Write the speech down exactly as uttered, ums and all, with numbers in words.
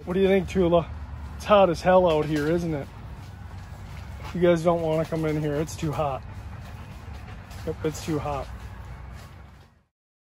What do you think, Tula? It's hot as hell out here, isn't it? You guys don't want to come in here. It's too hot. Yep, it's too hot.